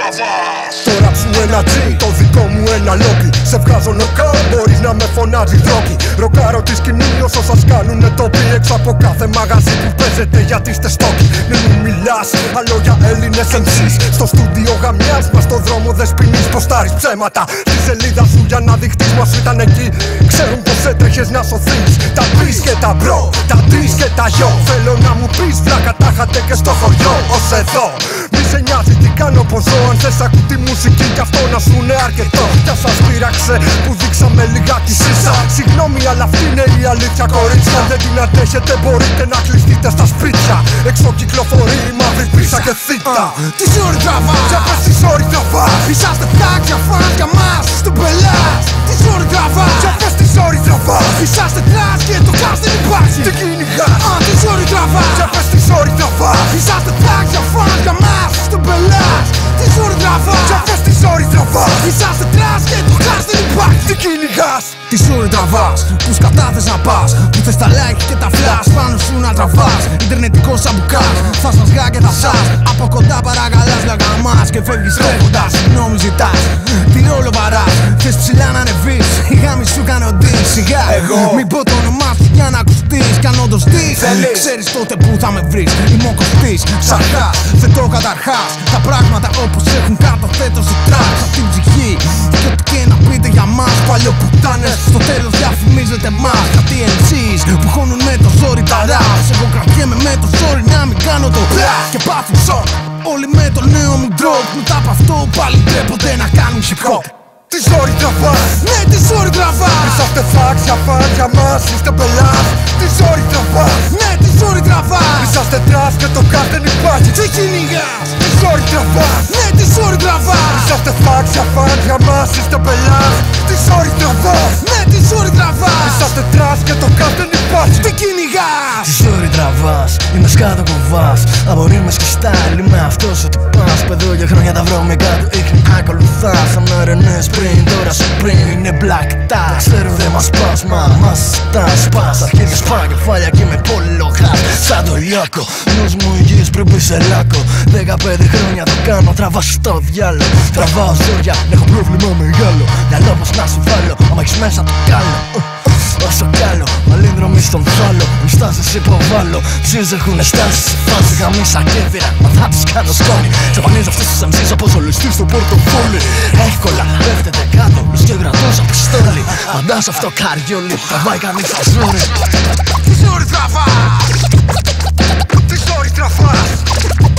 τραβάς. Τώρα σου ένα G, το δικό μου ένα λόγι. Σε βγάζω νοκάου, μπορείς να με φωνάζει δρόκι. Ροκάρω τη σκηνή όσο σας κάνουνε τόποι. Έξω από κάθε μαγαζί που παίζετε γιατί είστε στόκι. Μην μου μιλάς, άλλο για Έλληνες MCs. Στο στούντιο γαμιάς, μα στο δρόμο δεν σπινείς. Ποστάρεις ψέματα, τη σελίδα σου για να δειχτείς μας ήταν εκεί. Ξέρουν πως έτρεχες να σωθείς. Τα τρεις και τα μπρο, τα τρεις και τα γιο. Θέλω να μου πεις βλάκα τα είχατε και στο χωριό. Ως εδώ, μη σε νοιάζει τι κάνω πως ζω. Αν θες ακού τη μουσική κι αυτό να σου είναι αρκετό. Κι σας πείραξε που δείξαμε λιγάκι σύσα. Συγγνώμη αλλά αυτή είναι η αλήθεια κορίτσια. Αν δεν την αντέχετε μπορείτε να κλειστείτε στα σπίτια. Έξω κυκλοφορεί η μαύρη πίσα και θήτα. Τι ζόρι τραβάς, και πες τι ζόρι τραβάς. είσαστε τάκια φανς για μας στον πελάς. Τι ζόρι τραβάς, και πες τι ζόρι τραβάς. είσαστε τρας και το γκάς δεν υπάρχει. Τι κυνηγάς, τι ζόρι τραβάς, και πες τι ζόρι τραβάς. είσαστε τάκια φανς για μας στον πελάς. Τι ζόρι τραβάς, και πες τι ζόρι τραβάς. είσαστε τρας και το γκάς δεν υπάρχει. Τι κυνηγάς, τι ζόρι τραβάς, που σκατά θες να πας. Που θες τα like και τα flash πάνω σου να τραβάς. Ιντερνετικό σαν μπουκάς, θα σας γά και θα σας. Από κοντά παρακαλάς λαγαμάς και φεύγεις τρέχοντας. Συγγνώμη ζητάς, τι ρόλο βαράς. Θες ψηλά να ανεβείς, η γάμη σου κάνω ντύς. Σιγά, εγώ μην πω το όνομά σου για να ακουστείς. Κι αν όντως δεις, ξέρεις τότε που θα με βρεις. Είμαι ο Κωστής, ψαρχάς, θετώ καταρχάς. Τα πράγματα όπως έχουν κάτω θέτω σε τρας. Απ' την ψυχή, κι ό,τι και να πείτε για μας. Παλιοπουτάνες, στο τέλος διαφημίζετε μας. Κάτι MCs που χώνουν με το ζόρι τα ραπ. Εγώ κρατιέμαι με το ζόρι να μην κάνω το πλάς. Και πάθουν σοκ, όλοι με το νέο μου drop. Μετά από αυτό πάλι τρέπονται να κάνουν hip hop. τι ζόρι τραβάς. Ναι, τι ζόρι τραβάς, Είσαστε φάξ για φαν για μας, είστε πελάς. Τι ζόρι τραβάς. ναι, τι ζόρι τραβάς, Είσαστε τρας και το γκάς δεν υπάρχει. τι κυνηγάς, Τι ζόρι τραβάς. ναι, τι ζόρι τραβάς, Είσαστε φάξ για φαν για μας, είστε πελάς. Τι ζόρι τραβάς. ναι, τι ζόρι τραβάς, Είσαστε τρας και το γκάς δεν υπάρχει. τι κυνηγάς. Τι ζόρι τραβάς, είμαι σκάτω κοβάς. Απορεί με σκιστάλ, είμαι αυτός ο τυπάς. Παιδό για χρόνια τα βρώμικα του ίχνη ακολουθάς. Αμναρενές πριν, τώρα σου πριν είναι black tag. Ξέρω δεν μας πας, μα μας τα σπάς. Αρχίδια σπά κεφάλια και με πολυλογάς. Σαν το λιάκο, νους μου υγιής πριν πεις σε λάκκο. 15 χρόνια το κάνω, τραβάς στο διάλο. Τραβάω ζόρια, έχω πρόβλημα μεγάλο. Μυαλό πως να σου βάλω, άμα έχεις μέσα το κάλο. Όσο κι άλλο, παλίνδρομοι στον θάλο. Μιστάσεις υποβάλλω, ψίες έχουνε στάσεις. Φάση γαμίσα κέφυρα, μα θα τις κάνω σκόνη. Ξαφανίζω αυτούς τους MCs όπως ο ληστής στο πορτοφόλι. Εύκολα πέφτετε κάτω, λους και κρατώ σαν πιστόλι. Αντάς αυτό καριόλι, τραβάει κανείς τα ζόρι. Τι ζόρι τραβάς, Τι ζόρι τραβάς.